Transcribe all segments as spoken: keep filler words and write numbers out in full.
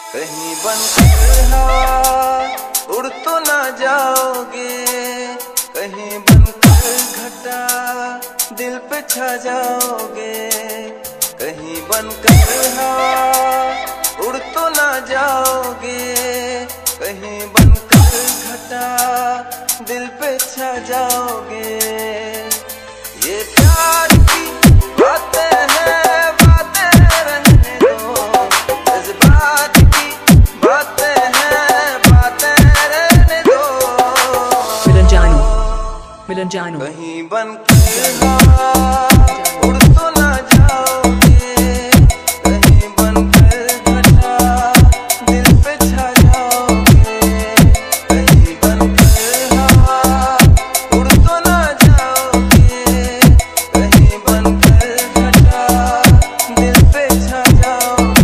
कहीं बनकर हवा उड़ तो ना जाओगे, कहीं बनकर घटा दिल पे छा जाओगे। कहीं बनकर हवा उड़ तो ना जाओगे, कहीं बनकर घटा दिल पे छा जाओगे। ये प्यार की बातें हैं, बातें रहने दो, जज्बात की बातें हैं, बातें रहने दो। मिलन जानू, मिलन जानू। कहीं बनकर हवा उड़ तो ना जाओगे, कहीं बनकर घटा दिल पे छा जाओगे। कहीं बनकर हवा उड़ तो ना जाओगे, कहीं बनकर घटा दिल पे छा जाओगे।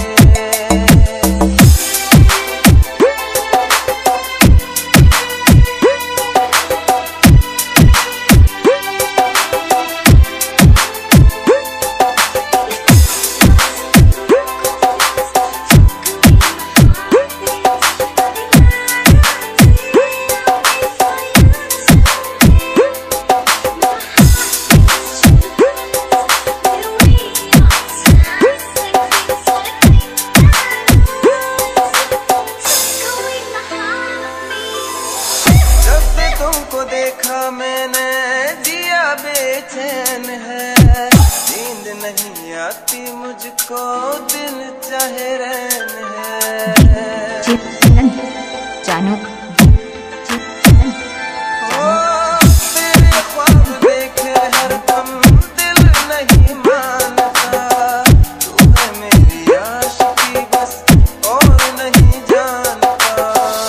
तुमको देखा मैंने जिया बेचैन है, नींद नहीं आती मुझको, दिल चाहे रैन है। जानू ओ तेरे ख्वाब देखे हरदम दिल नहीं मानता, तू है मेरी आशिकी बस और नहीं जानता।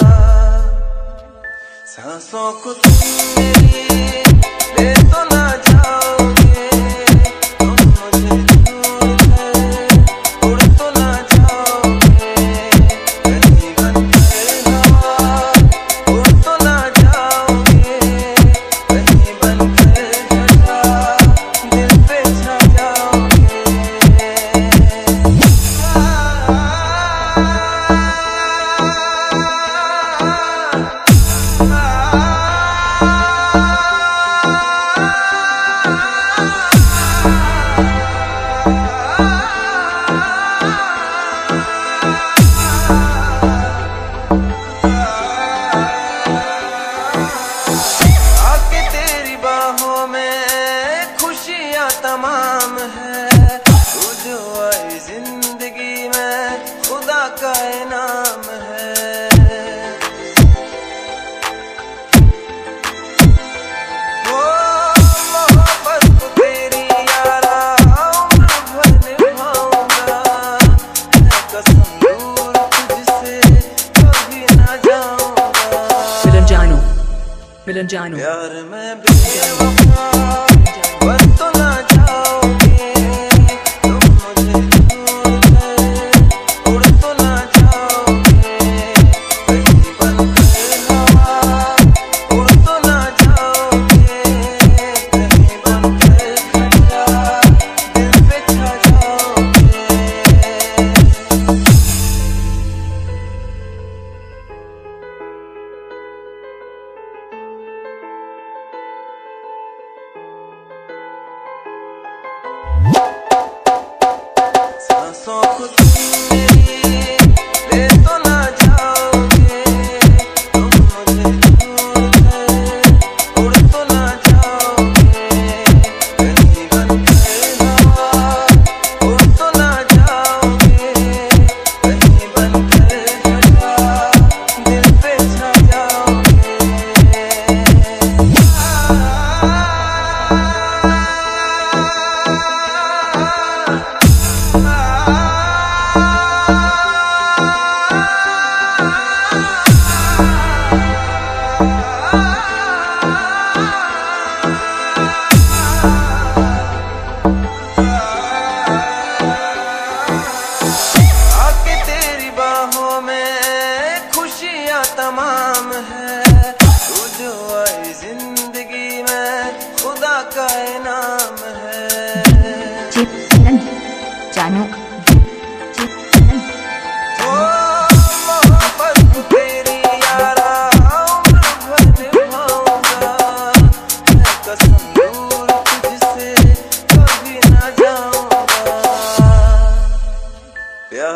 सांसों को तुम मेरी ले तो ना जाओगे, तुम मुझे छोड़कर उड़ तो ना जाओगे। कहीं बनकर हवा उड़ तो ना जाओगे, कहीं बनकर घटा दिल पे छा जाओगे। आके तेरी बाहों में खुशियाँ तमाम है, तू जो आई जिंदगी में खुदा का इनाम है। वो मोहब्बत को तेरी यारा उम्र भर निभाऊंगा, है कसम दूर तुझसे कभी ना जाऊंगा। मिलन जानू, मिलन जानू। प्यार में बेवफा बन तो ना जाओगे, तुम मुझे छोड़कर उड़ तो ना जाओगे। कहीं बनकर हवा उड़ तो ना जाओगे, कहीं बनकर घटा दिल पे छा जाओगे।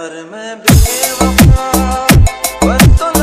यार मैं बेवफा बस तो